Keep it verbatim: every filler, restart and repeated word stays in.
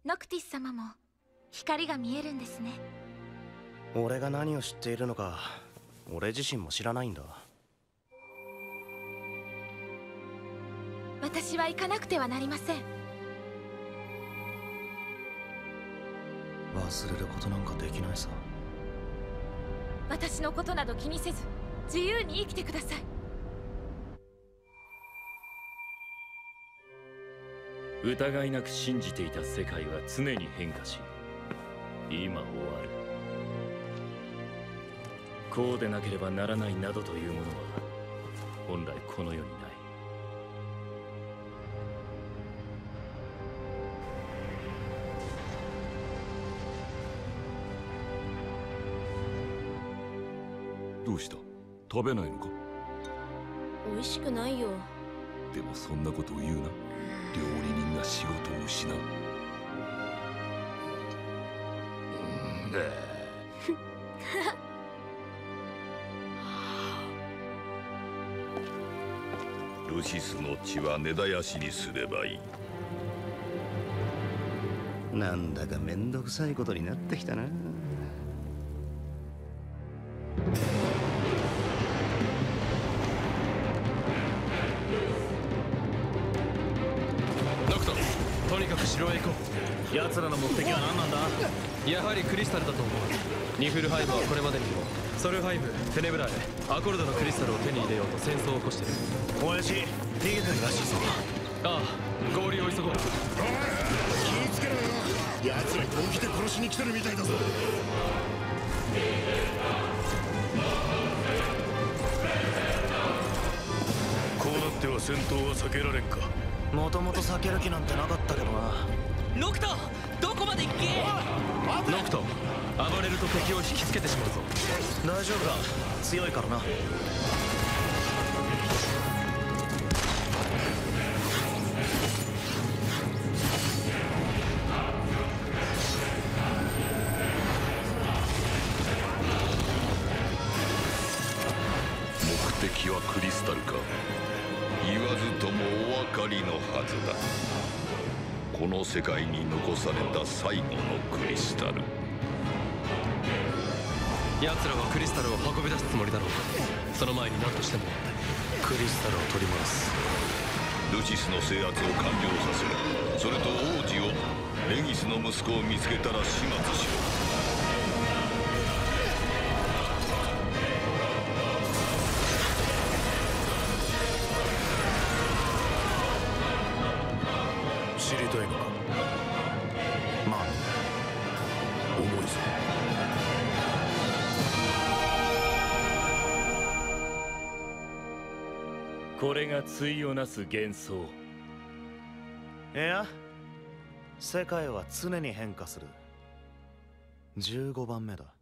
ノクティス様も光が見えるんですね。 俺が何を知っているのか俺自身も知らないんだ。 私は行かなくてはなりません。 忘れることなんかできないさ。 私のことなど気にせず自由に生きてください。 疑いなく信じていた世界は常に変化し、今終わる。こうでなければならないなどというものは本来この世にない。 どうした？食べないのか？ 美味しくないよ。 でもそんなことを言うな。料理人が仕事を失う。 ルシスの血は根絶やしにすればいい。 なんだかめんどくさいことになってきたな。 とにかく城へ行こう。奴らの目的は何なんだ？やはりクリスタルだと思う。ニフルハイムはこれまでにもソルハイム、テネブラへアコルドのクリスタルを手に入れようと戦争を起こしている。 親父逃げてるらしいぞ。 ああ、合流を急ごう。 おい、気ぃつけろよ。奴ら本気で殺しに来てるみたいだぞ。 こうなっては戦闘は避けられんか。 もともと避ける気なんてなかったけどな。 ノクト、どこまで行け。 ノクト、暴れると敵を引きつけてしまうぞ。 大丈夫だ、強いからな。 目的はクリスタルか。言わずともお分かりのはずだ。この世界に残された最後のクリスタル。 奴らはクリスタルを運び出すつもりだろう。その前に何としてもクリスタルを取り戻す。 ルシスの制圧を完了させる。それと王子を、レギスの息子を見つけたら始末しろ。 知りたいのか？ まあ重いぞ。 これが対をなす幻想。 いや、世界は常に変化する。じゅうごばんめだ。